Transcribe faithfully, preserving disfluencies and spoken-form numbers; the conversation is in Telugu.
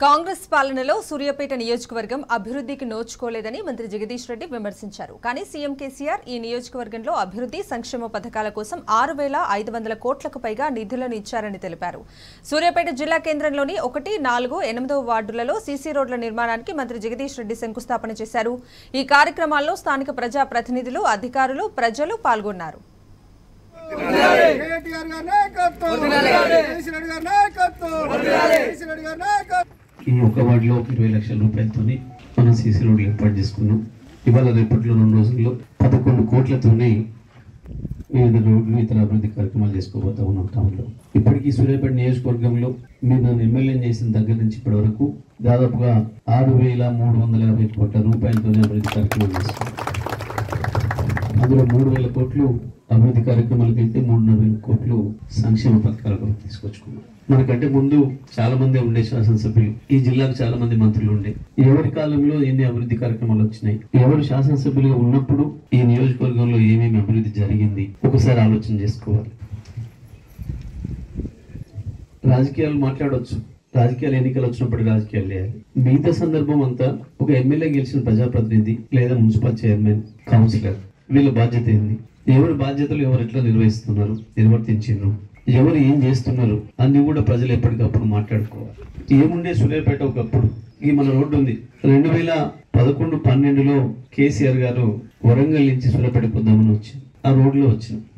కాంగ్రెస్ పాలనలో సూర్యాపేట నియోజకవర్గం అభివృద్ధికి నోచుకోలేదని మంత్రి జగదీష్ రెడ్డి విమర్శించారు. కానీ సీఎం కేసీఆర్ ఈ నియోజకవర్గంలో అభివృద్ధి సంక్షేమ పథకాల కోసం ఆరు వేల ఐదు వందల కోట్లకు పైగా నిధులను ఇచ్చారని తెలిపారు. సూర్యాపేట జిల్లా కేంద్రంలోని ఒకటి నాలుగు ఎనిమిదవ వార్డులలో సీసీ రోడ్ల నిర్మాణానికి మంత్రి జగదీష్ రెడ్డి శంకుస్థాపన చేశారు. ఈ కార్యక్రమాల్లో స్థానిక ప్రజా ప్రతినిధులు, అధికారులు, ప్రజలు పాల్గొన్నారు. ఈ ఒక వార్డులో ఇరవై లక్షల రూపాయలతో మనం సీసీ రోడ్లు ఏర్పాటు చేసుకున్నాం. ఇవాళ రేపట్లో రెండు రోజుల్లో పదకొండు కోట్లతోనే వివిధ రోడ్లు ఇతర అభివృద్ధి కార్యక్రమాలు చేసుకోబోతా ఉన్నాం టౌన్లో. ఇప్పటికీ సూర్యాపేట నియోజకవర్గంలో మీరు నన్ను ఎమ్మెల్యే చేసిన దగ్గర నుంచి ఇప్పటి వరకు దాదాపుగా ఆరు వేల మూడు వందల యాభై కోట్ల రూపాయలతోనే అభివృద్ధి కార్యక్రమాలు చేసుకున్నాం. అందులో మూడు వేల కోట్లు అభివృద్ధి కార్యక్రమాలకు అయితే మూడున్నర వేల కోట్లు సంక్షేమ పథకాల కొరకు తీసుకొచ్చుకున్నాం. మనకంటే ముందు చాలా మంది ఉండే శాసనసభ్యులు, ఈ జిల్లాకు చాలా మంది మంత్రులు ఉండే. ఎవరి కాలంలో ఎన్ని అభివృద్ధి కార్యక్రమాలు వచ్చినాయి, ఎవరు శాసనసభ్యులుగా ఉన్నప్పుడు ఈ నియోజకవర్గంలో ఏమేమి అభివృద్ధి జరిగింది ఒకసారి ఆలోచన చేసుకోవాలి. రాజకీయాలు మాట్లాడవచ్చు, రాజకీయాలు ఎన్నికలు వచ్చినప్పుడు రాజకీయాలు చేయాలి. మిగతా సందర్భం అంతా ఒక ఎమ్మెల్యే గెలిచిన ప్రజాప్రతినిధి లేదా మున్సిపల్ చైర్మన్, కౌన్సిలర్, వీళ్ళ బాధ్యత ఏంది, ఎవరి బాధ్యతలు ఎవరు ఎట్లా నిర్వహిస్తున్నారు, నిర్వర్తించారు, ఎవరు ఏం చేస్తున్నారు అన్ని కూడా ప్రజలు ఎప్పటికప్పుడు మాట్లాడుకోవాలి. ఏముండే సూర్యాపేట ఒకప్పుడు ఈ మన రోడ్డు ఉంది. రెండు వేల పదకొండు పన్నెండులో కేసీఆర్ గారు వరంగల్ నుంచి సూర్యాపేటకు వద్దామని వచ్చి ఆ రోడ్లో వచ్చినాం.